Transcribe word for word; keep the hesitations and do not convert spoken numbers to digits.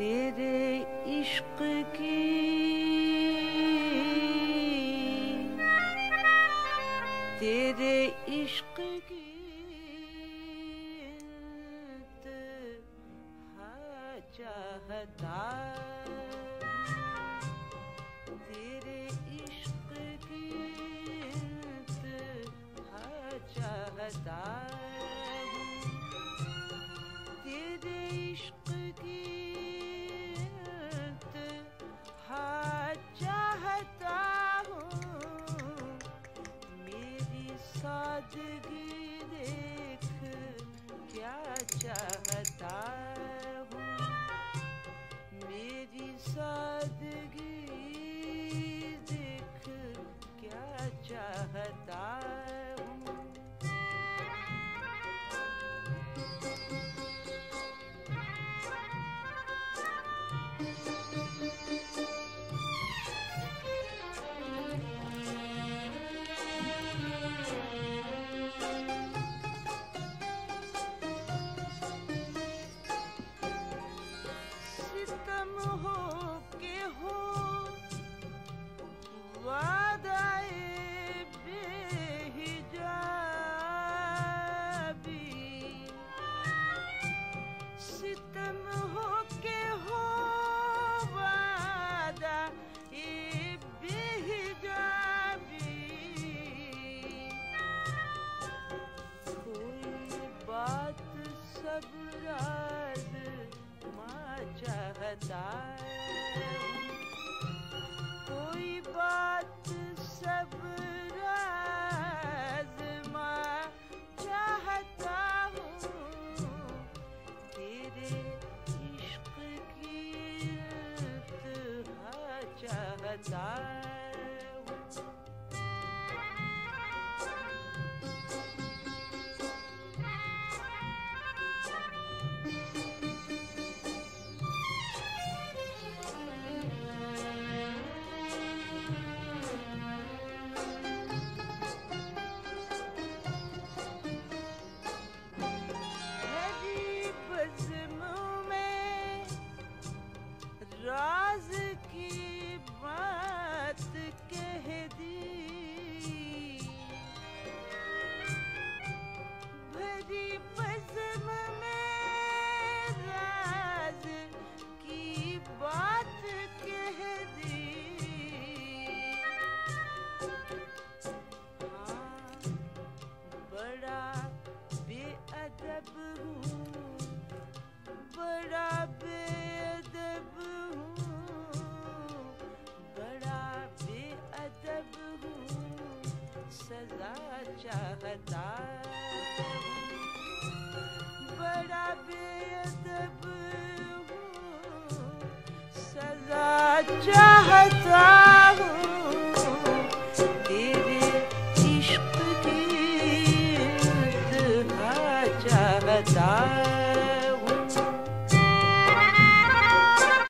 तेरे इश्क की तेरे इश्क की इंतहा चाहता तेरे इश्क की इंतहा चाहता तेरे इश्क की इंतहा चाहता हूँ मेरी सादगी देख क्या चाहता हूँ मेरी सादगी देख क्या चाहता हूँ सितम हो के हो वादाए बेहिजाबी सितम हो के हो वादाए बेहिजाबी कोई बात सब राज माँ चाहता कोई बात सब राज माँ चाहता हूँ तेरे इश्क की इंतहा चाहता हूँ राज की बात कह दी भरी बज़्म में राज की बात कह दी हाँ बड़ा बेअदब हूँ बड़ा बेअदब सजा चाहता हूँ बड़ा बेअदब हूँ सजा चाहता